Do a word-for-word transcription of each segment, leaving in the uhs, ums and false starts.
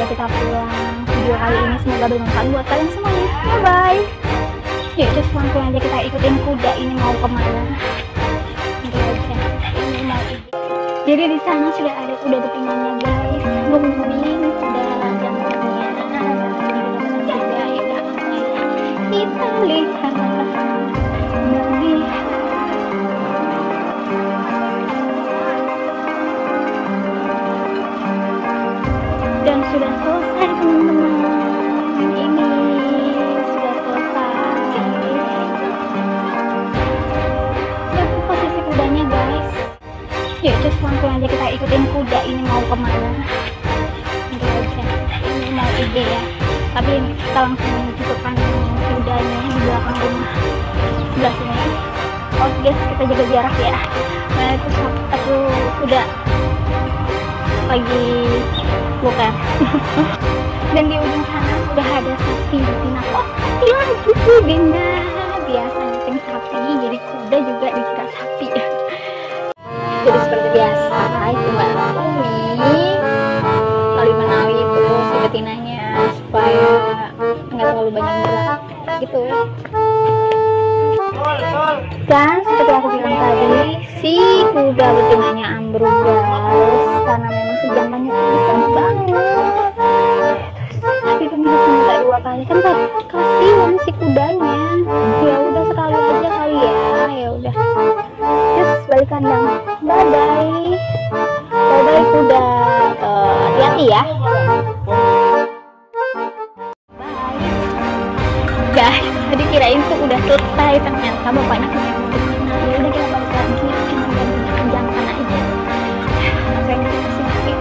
kita pulang. Video kali ini semoga bermanfaat buat kalian semuanya. Bye bye. Yuk terus langsung aja kita ikutin kuda ini mau kemana. Ini mau jadi di sana sudah ada kuda betinanya guys, nungguin kuda jantannya. Jadi kita jaga ya, kita lihat melihat dan sudah selesai teman-teman. Ini sudah selesai. Lihat posisi kudanya guys. Yuk terus langsung aja kita ikutin kuda ini mau kemana. Ini mau ide ya, tapi kita langsung cukupkan kudanya di belakang rumah sebelah sini. Oh guys, kita jaga jarak ya. Nah itu satu kuda lagi bukan. Dan di ujung sana sudah ada sapi betina. Oh sapi lagi sih benda, biasa nyeteng sapi jadi kuda juga dikira sapi. Jadi seperti biasa itu Mbak Umi kali menawi itu si betinanya supaya nggak terlalu banyak gerak gitu. Dan seperti aku bilang tadi, si kuda betinanya ambruk guys karena memang si jantannya besar banget. Tapi pemilik minta dua kali kan tadi kasihan si kudanya. Ya udah sekali aja kali ya. Ya udah. Terus balik kandang. Bye bye. Bye bye kuda. Hati-hati uh, ya. Guys, tadi kirain tuh udah selesai, ternyata bapaknya punya kemana. Ya udah kita balik lagi, cuma ganti jantan aja. Saya ngasih sini.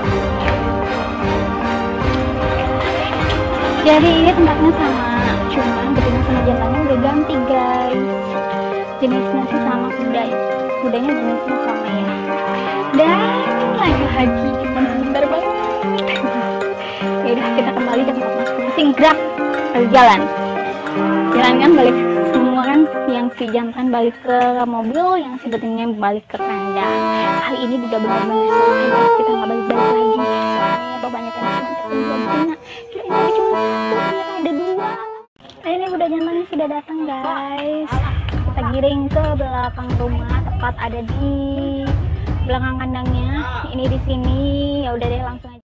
Jadi ini tempatnya sama, cuma betina sama jantannya udah ganti guys. Jenisnya sih sama kuda, kudanya jenisnya sama ya. Dan lagi-lagi cuma sebentar banget. Ya udah kita kembali ke tempat masing-masing, gerak jalan. Jalan kan balik semua kan, yang si jantan balik ke mobil, yang si betinanya balik ke kandang. Kali ini udah benar-benar selesai, kita nggak balik-balik lagi. Soalnya bapaknya tadi cuma dua betina, kirain tadi cuma satu, ternyata ada dua. Nah ini udah jantannya sudah datang guys. Kita giring ke belakang rumah, tepat ada di belakang kandangnya. Ini di sini. Ya udah deh langsung